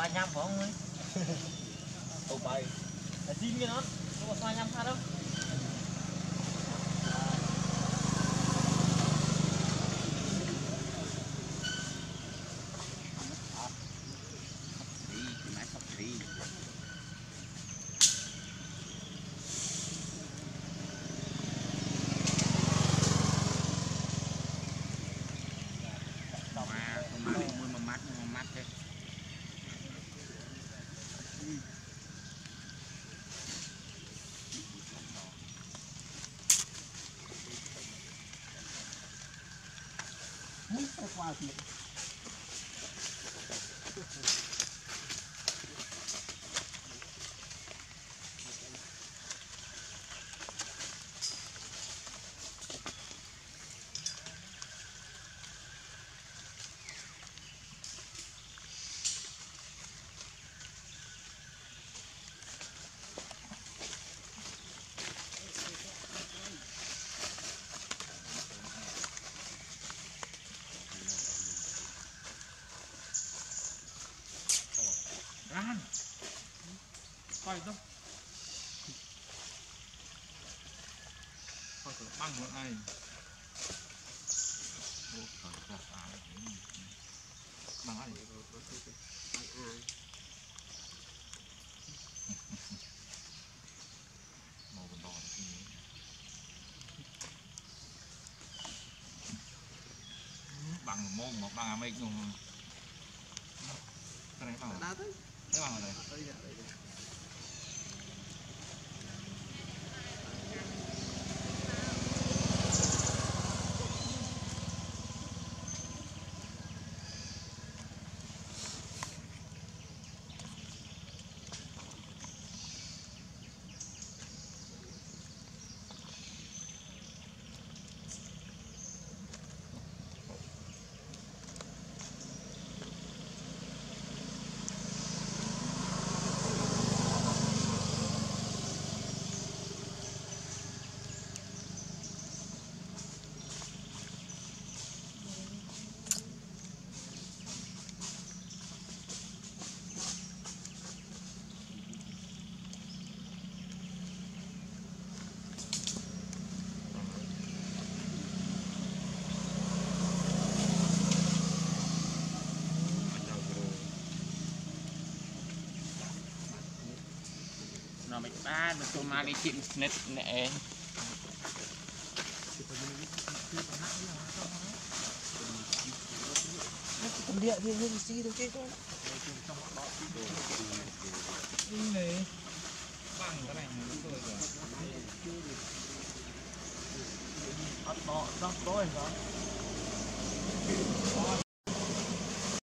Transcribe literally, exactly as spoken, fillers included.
ba nhăm phải không ơi? Tụi bay là xin cái nó nó có xoay nhăm phát đâu. qua thì ăn coi đâu coi thử băng một này bằng ăn màu đỏ bằng mông một bằng à mấy luôn cái này bằng đá tới cái bằng này nó mới ba được Toma đi chim nét nè con địa thì như xí được chứ con đi này bằng cái này rồi rồi ăn bọ rắc tối rồi